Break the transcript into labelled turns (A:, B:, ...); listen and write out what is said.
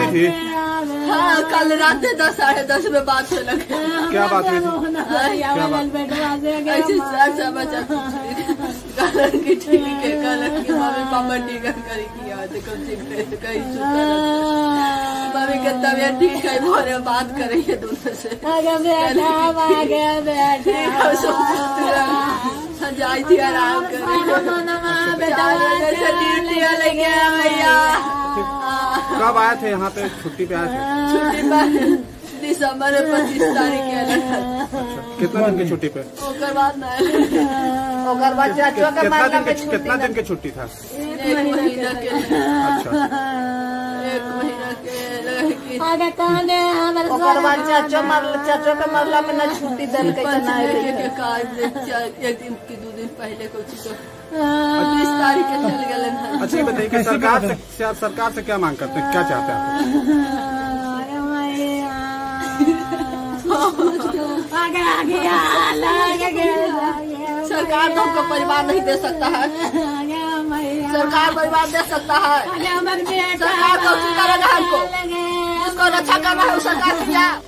A: हुई थी?
B: हाँ, कल रात 10 साढ़े 10 में बात हो लगे।
A: क्या बात हुई थी?
B: की ठीक है, मम्मी पापा टिकट करी किया कहीं मम्मी के तबियत ठीक है, मोरे बात करेंगे दूसरे से जाई थी आराम कर भैया।
A: कब आए थे यहाँ पे? छुट्टी पे आए थे?
B: छुट्टी पर दिसंबर 25 तारीख के।
A: कितना दिन की छुट्टी पे? कितना दिन की छुट्टी था?
B: 1 महीना के।
A: अच्छा,
B: 1 महीना के।
C: चाचो के मरला में न छुट्टी दल के
B: एक दिन की 2 दिन पहले कुछ 30 तारीख के चल गए।
A: अच्छा, ये बताइए कि सरकार से क्या मांग करते हैं, क्या चाहते हैं?
B: सरकार तो हमको परिवार नहीं दे सकता है। सरकार परिवार दे सकता है। सरकार तो करेगा हमको, जिसको रक्षा करना है वो सरकार किया।